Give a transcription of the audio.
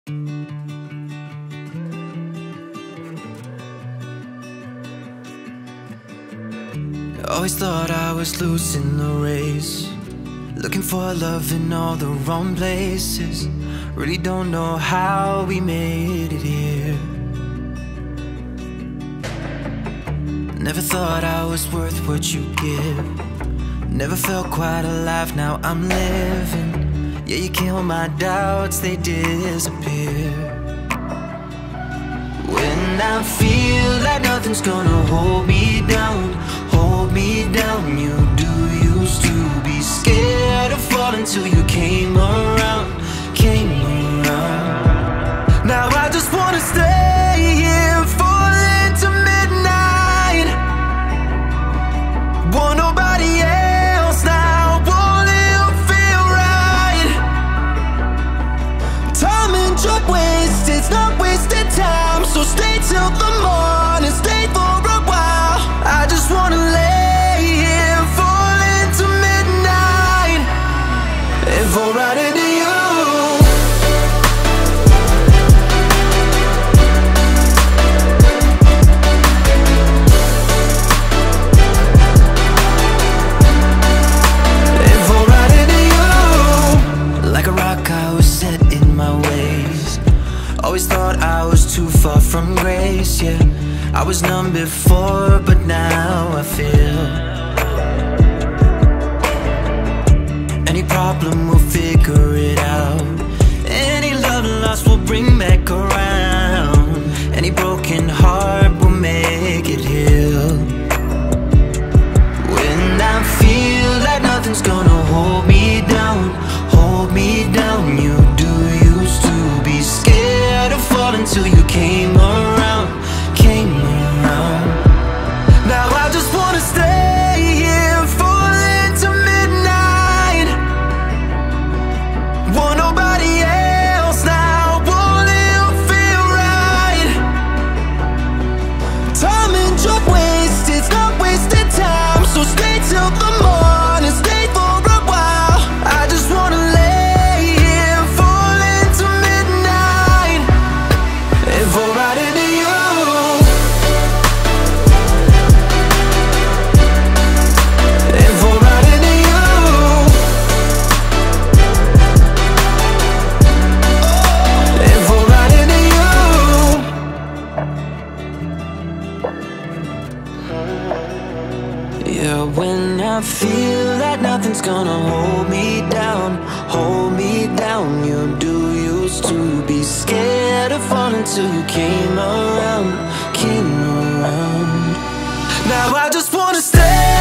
Always thought I was losing the race, looking for love in all the wrong places. Really don't know how we made it here. Never thought I was worth what you give. Never felt quite alive, now I'm living. Yeah, you kill my doubts, they disappear. When I feel like nothing's gonna hold me down, hold me down. You do used to be scared of falling till you came around, came around. Now I just wanna stay here, falling to midnight. Want nobody else now, won't it feel right? Time and drug waste, it's not wasted time. So stay till the morning, stay for a while. I just wanna lay here, falling to midnight, and fall right into you. And fall right into you. Like a rock I was set in my ways. Always thought I was too far from grace, yeah. I was numb before, but now I feel. Any problem, we'll figure it out. Any love lost, we'll bring back around. Any broken heart, we'll make it heal. When I feel like nothing's gonna hold me down, hold me down. You do used to be scared of falling till you came around, came around. Now I just wanna stay here, falling to midnight. Want nobody else now, won't it feel right? Time and drug waste, it's not wasted time. So stay till the morning, stay for a while. I just wanna lay here, falling to midnight, and fall right into you. And fall right into you. And fall right into you. Yeah, when I feel like nothing's gonna hold me down, hold me down. You do used to be scared of falling till you came around, came around. Now I just wanna stay